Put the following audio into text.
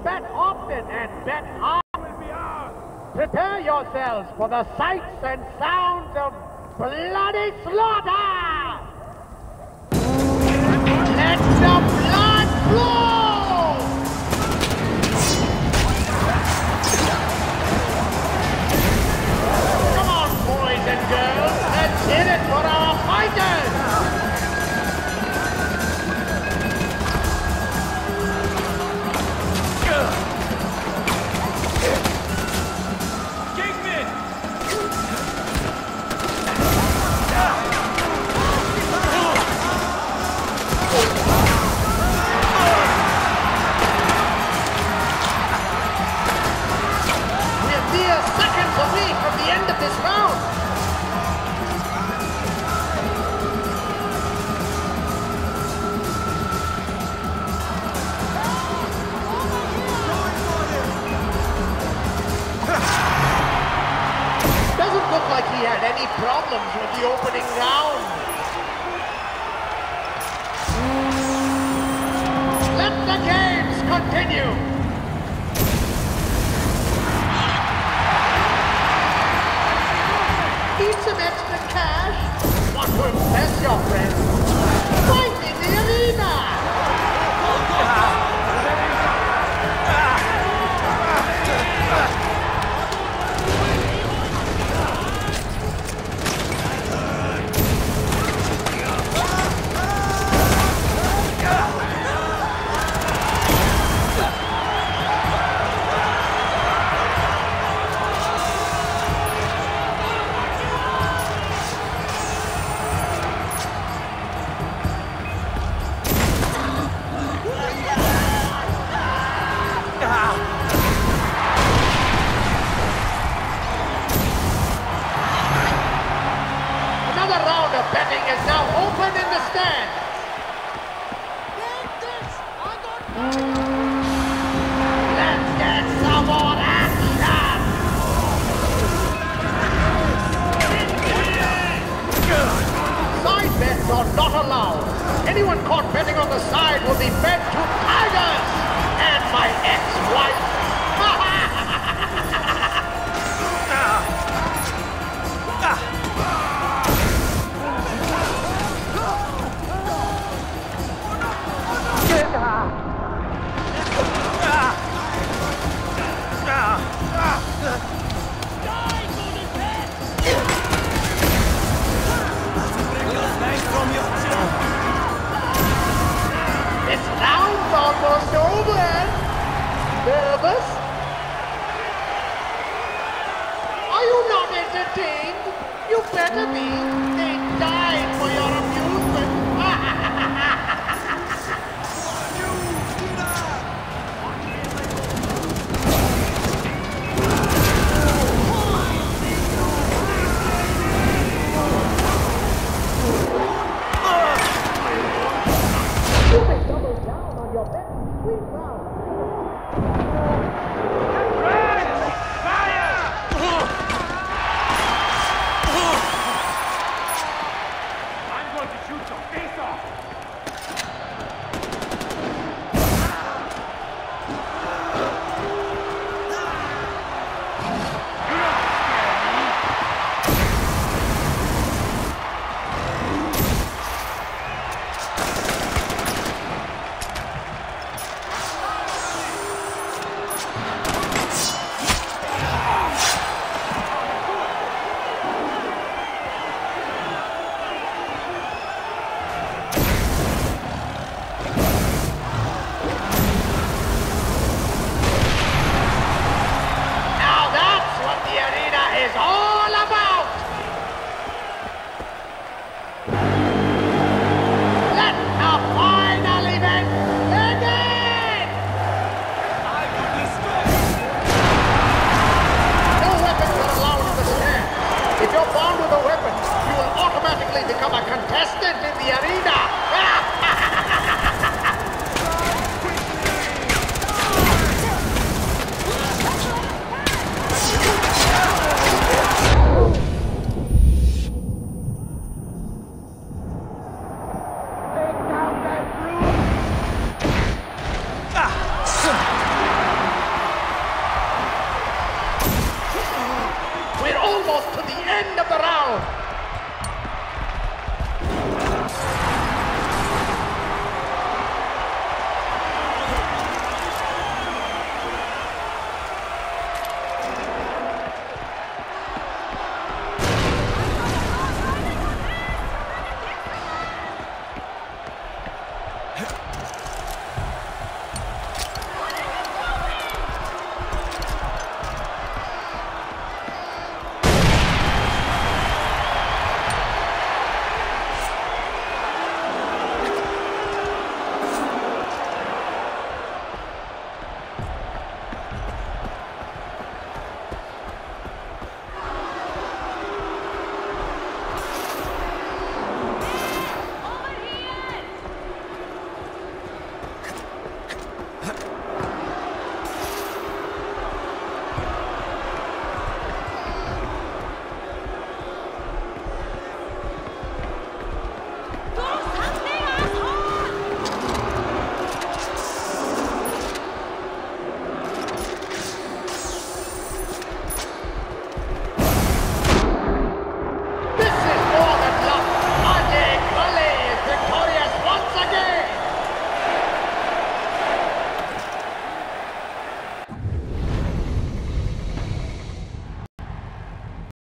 Bet often and bet hard will be ours. Prepare yourselves for the sights and sounds of bloody slaughter! Let the blood flow! Come on, boys and girls, let's hit it for our fighters! He had any problems with the opening round. Let the games continue. Need some extra cash? Want to impress your friends? Fight in the arena! Betting is now open in the stands. Let's get some more action! Side bets are not allowed. Anyone caught betting on the side will be fed to tigers and my ex-wife. This round's almost over. Nervous? Are you not entertained? You better be. They died for your amusement. Become a contestant in the arena.